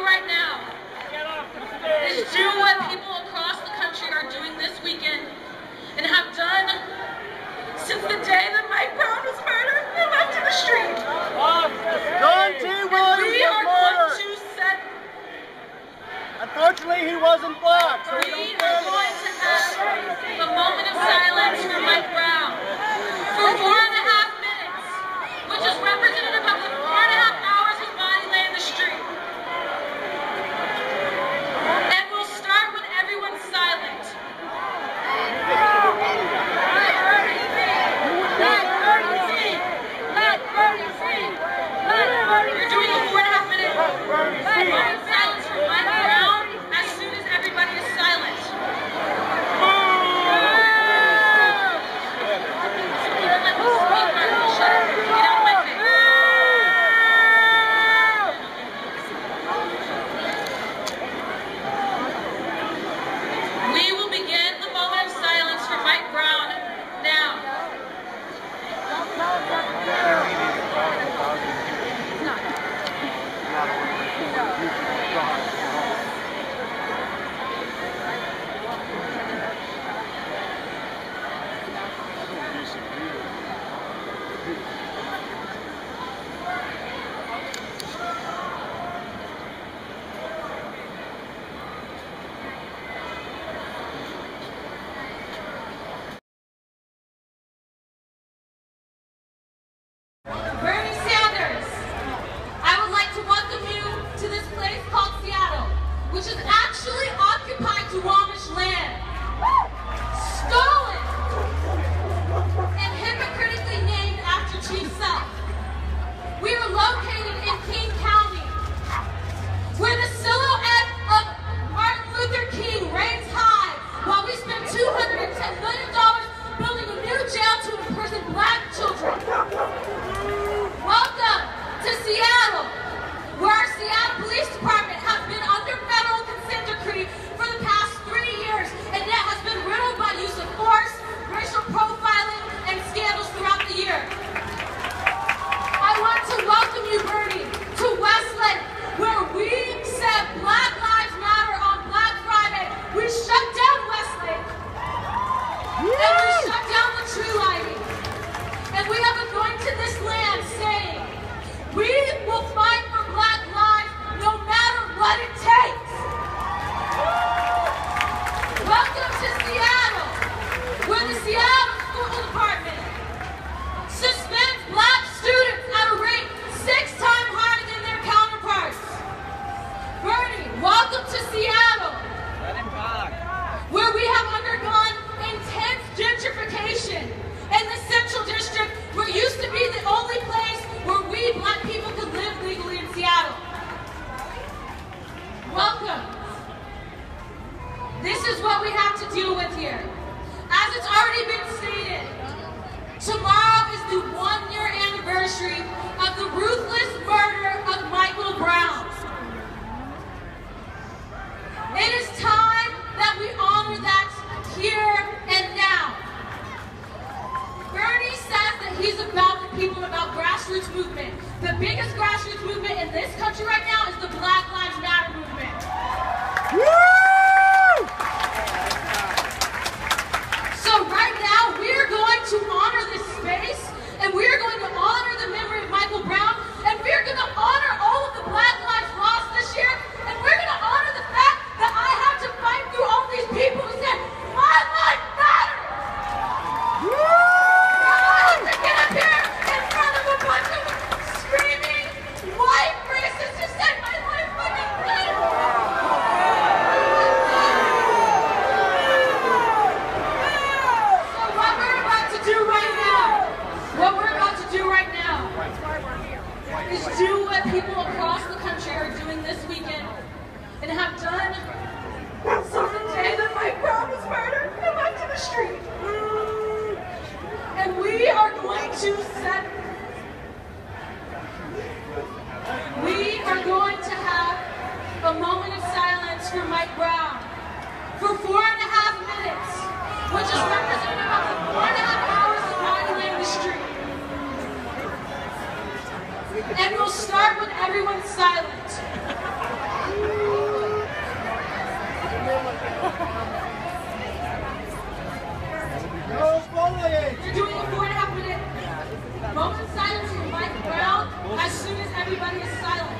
right now is do what people across the country are doing this weekend and have done since the day that Mike Brown was murdered and left in the street. John T. Williams We are was going murdered. to set. Unfortunately, he wasn't black, so we We don't are care. going to have a moment of silence for Mike Brown for 4.5 minutes, which is representative of the 4.5 hours his body lay in the street. And we'll start when everyone's silent. You're doing a 4.5 minute moment of silence for Mike Brown as soon as everybody is silent. Don't let me speak, Martin. Shut up. Get out of my face. We will begin the moment of silence for Mike Brown now. Bernie Sanders, I would like to welcome you to this place called Seattle, which is actually occupied Duwamish land, stolen, and hypocritically named after Chief Sealth. We are located in King County, where the silhouette of Martin Luther King reigns high, while we spend $210 million building a new jail to imprison black children. Welcome to Seattle, where our Seattle Police Department has been under federal consent decree for the past 3 years, and yet has been riddled by use of force, racial profiling, and scandals throughout the year. I want to welcome you, Bernie, to Westlake, where we said Black Lives Matter on Black Friday. We shut down Westlake, and we shut down the tree lighting. And we have been going to this land saying, we will fight for Black lives no matter what it takes. Welcome to Seattle, where the Seattle School Department suspends black students at a rate 6 times higher than their counterparts. Bernie, welcome to Seattle, where we have undergone intense gentrification. And the Central District, where it used to be the only place where we black people could live legally in Seattle. Welcome. This is what we have to deal with here. As it's already been stated, tomorrow is the 1-year anniversary of the ruthless murder of Michael Brown. It is time that we honor that here and now. Bernie says that he's about the people, about grassroots movement. The biggest grassroots movement in this country right now is the Black Lives Matter movement. Woo! So right now, we are going to honor this space, and we are going to honor the memory of Michael Brown, and we are going to honor all of the Black lives lost this year, and we're going to honor the fact that I had to fight through all these people who said, my life matters! To get up here in front of a bunch of screaming white racists who said my life fucking matters! So what we're about to do right now is do what people across the country are doing this weekend and have done since the day that Mike Brown was murdered and left in the street. And we are going to have a moment of silence for Mike Brown for 4.5 minutes, which is representative of the 4.5 hours his body lay in the street. And we'll start when everyone's silent. We're doing a 4.5-minute moment of silence for Mike Brown as soon as everybody is silent.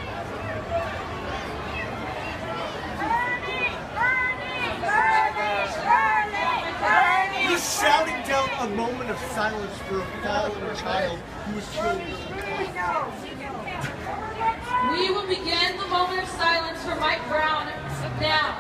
He's shouting down a moment of silence for a fallen child who was killed. We will begin the moment of silence for Mike Brown now.